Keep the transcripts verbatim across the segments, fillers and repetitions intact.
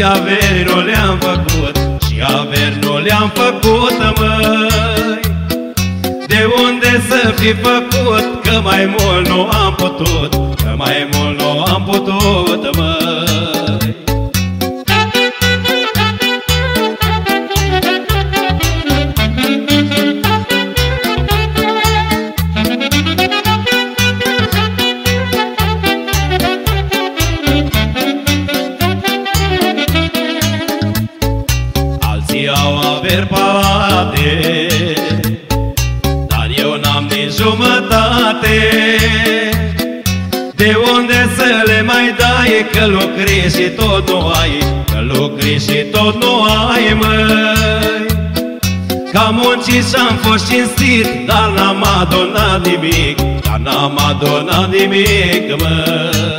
și averi nu le-am făcut, și averi nu le-am făcut, măi. De unde să fi făcut, că mai mult nu am putut, că mai mult nu am putut, măi. Alții au averi palate, dar eu n-am nici jumătate. De unde să le mai dai, că lucri și tot nu ai, că lucri și tot nu ai, măi. Că am muncit și-am fost cinstit, dar n-am adunat nimic, dar n-am adunat nimic, măi.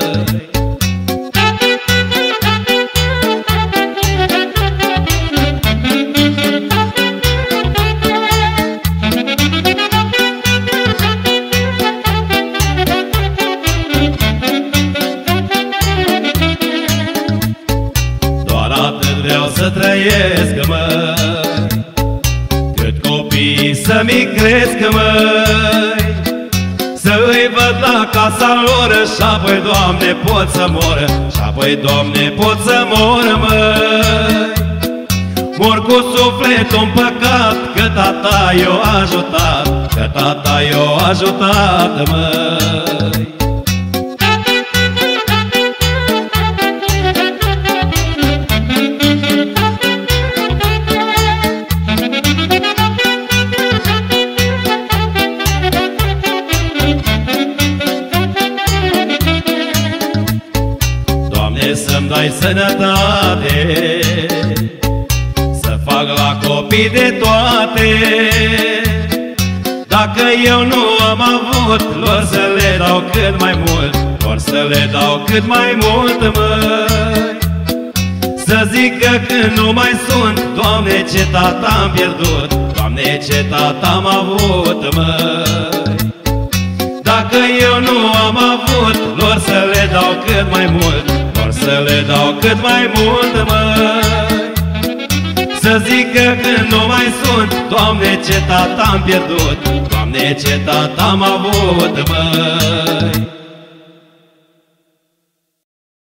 Vreau să trăiesc, măi, cât copiii să-mi cresc, măi. Să-i văd la casa lor și apoi, Doamne, pot să mor, și apoi, Doamne, pot să mor, măi. Mor cu sufletul în păcat, că tata i-a ajutat, că tata i-a ajutat, măi. Să-mi dai sănătate, să fac la copii de toate. Dacă eu nu am avut, lor să le dau cât mai mult, lor să le dau cât mai mult, măi. Să zică că nu mai sunt, Doamne, ce tata am pierdut, Doamne, ce tata am avut, măi. Dacă eu nu am avut, lor să le dau cât mai mult, să le dau cât mai mult, măi. Să zică că nu mai sunt, Doamne, ce tata am pierdut, Doamne, ce tata am avut, măi.